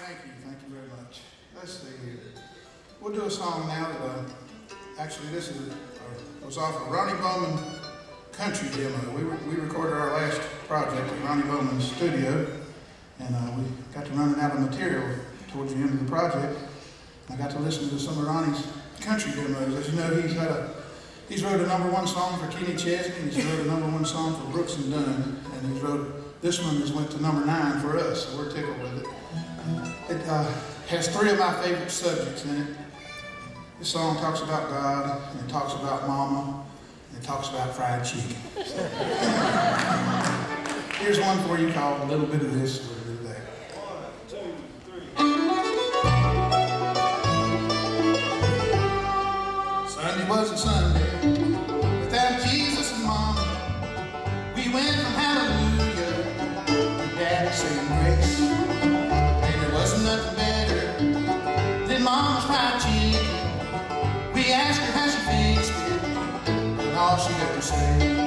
Thank you very much. Let's see here. We'll do a song now that actually this was off of Ronnie Bowman country demo. We recorded our last project at Ronnie Bowman's studio, and we got to running out of material towards the end of the project. I got to listen to some of Ronnie's country demos. As you know, he's wrote a #1 song for Kenny Chesney, he's wrote a #1 song for Brooks and Dunn, and he's wrote this one that went to #9 for us, so we're tickled with it. It has 3 of my favorite subjects in it. This song talks about God, and it talks about Mama, and it talks about fried chicken. Here's one for you called A Little Bit of This, A Little Bit of That. 1, 2, 3. Sunday wasn't Sunday without Jesus and Mama. We went from hallelujah to Daddy saying grace. And there wasn't nothing better than Mama's fried chicken. We asked her how she fixed it, and all she got to say